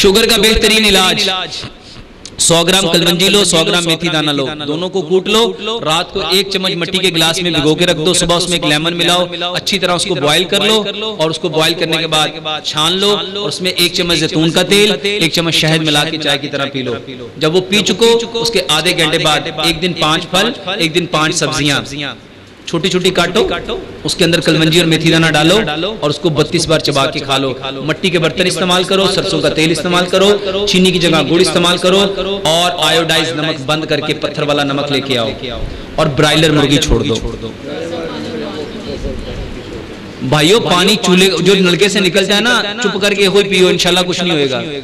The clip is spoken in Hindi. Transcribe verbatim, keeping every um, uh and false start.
शुगर का बेहतरीन इलाज, सौ ग्राम कलवंजी लो, सौ ग्राम मेथी दाना लो, दोनों को कूट लो, रात को एक चम्मच मिट्टी के गिलास में भिगो के रख दो, सुबह उसमें एक लेमन मिलाओ, अच्छी तरह उसको बॉईल कर लो और उसको बॉईल करने के बाद छान लो और उसमें एक चम्मच जैतून का तेल, एक चम्मच शहद मिला के चाय की तरह पी लो। जब वो पी चुको उसके आधे घंटे बाद एक दिन पांच फल, एक दिन पांच सब्जियां छोटी छोटी काटो, उसके अंदर कलवंजी और मेथी दाना डालो और उसको बत्तीस बार चबा के खा लो। मट्टी के बर्तन इस्तेमाल करो, सरसों का तेल इस्तेमाल करो, चीनी की जगह गुड़ इस्तेमाल करो और आयोडाइज नमक बंद करके पत्थर वाला नमक लेके आओ और ब्रायलर मुर्गी छोड़ दो। भाइयों पानी चूल्हे जो नलके से निकलता है ना, चुप करके कोई पियो, इंशाल्लाह कुछ नहीं होएगा।